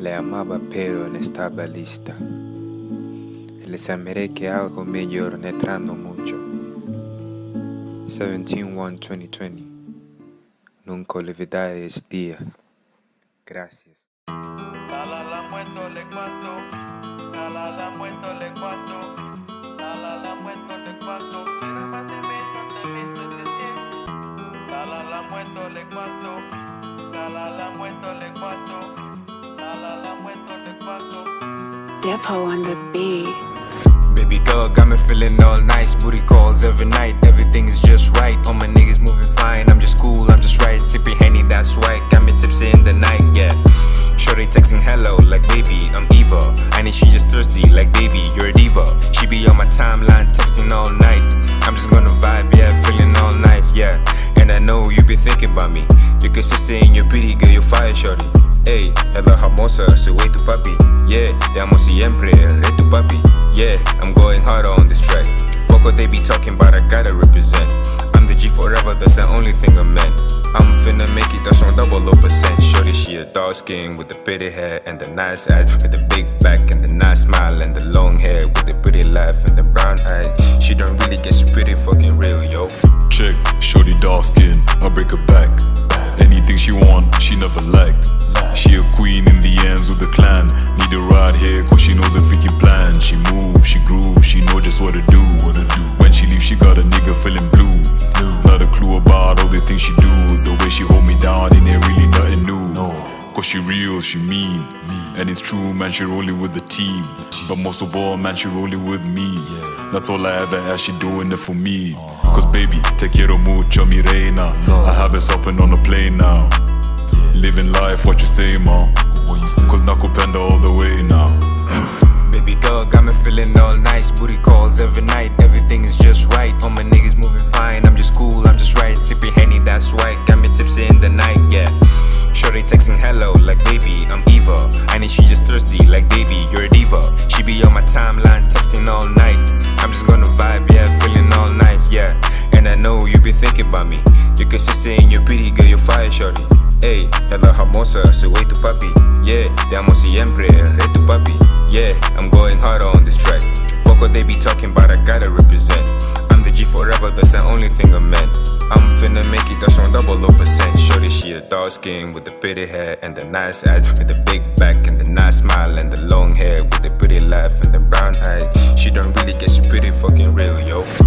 Le amaba pero no estaba lista. Le saberé que algo mejor no entrando mucho. 17/1/2020. Nunca olvidaré ese día. Gracias. Depo on the beat. Baby girl got me feeling all nice. Booty calls every night, everything is just right. All my niggas moving fine, I'm just cool, I'm just right. Sipping Henny, that's right, got me tipsy in the night, yeah. Shorty texting hello, like baby, I'm Eva. I know she just thirsty, like baby, you're a diva. She be on my timeline, texting all night. I'm just gonna vibe, yeah, feeling all nice, yeah. And I know you be thinking about me. You can see saying you're pretty girl, you're fire, shorty. Hey, ela hermosa, so wait to papi. Yeah, te amo siempre, rey tu papi. Yeah, I'm going hard on this track. Fuck what they be talking about, I gotta represent. I'm the G forever, that's the only thing I meant. I'm finna make it, that's on 00%. Shorty, she a dark skin with the pretty hair and the nice eyes, with the big back and the nice smile and the long hair, with the pretty laugh and the brown eyes. She don't really get, she pretty fucking real, yo. Check, shorty dark skin, I break her back. Anything she want, she never lacked. She a queen in the ends with the clan. Need a ride here cause she knows a freaking plan. She move, she groove, she know just what to do. When she leaves she got a nigga feeling blue. Not a clue about all the things she do. The way she hold me down, it ain't really nothing new. Cause she real, she mean. And it's true, man, she rolling with the team. But most of all, man, she rolling with me. That's all I ever ask, she doing it for me. Cause baby, te quiero mucho, mi reina. I have it hopping on the plane now. Living life, what you say, ma? Cause nakupenda all the way now. Baby girl got me feeling all nice. Booty calls every night, everything is just right. All my niggas moving fine, I'm just cool, I'm just right. Sipping Henny, that's right, got me tipsy in the night, yeah. Shorty texting hello, like baby, I'm Eva. I know she just thirsty, like baby, you're a diva. She be on my timeline, texting all night. I'm just gonna vibe, yeah, feeling all nice, yeah. And I know you be thinking about me. You can see saying you're pretty girl, you're fire, shorty. Hey, ela hermosa, so wait to papi. Yeah, te amo siempre, rey tu papi. Yeah, I'm going hard on this track. Fuck what they be talking about, I gotta represent. I'm the G forever, that's the only thing I meant. I'm finna make it, that's on 00%. Shorty, she a dark skin with the pretty hair and the nice eyes, with the big back and the nice smile and the long hair, with the pretty laugh and the brown eyes. She don't really get, she pretty fucking real, yo.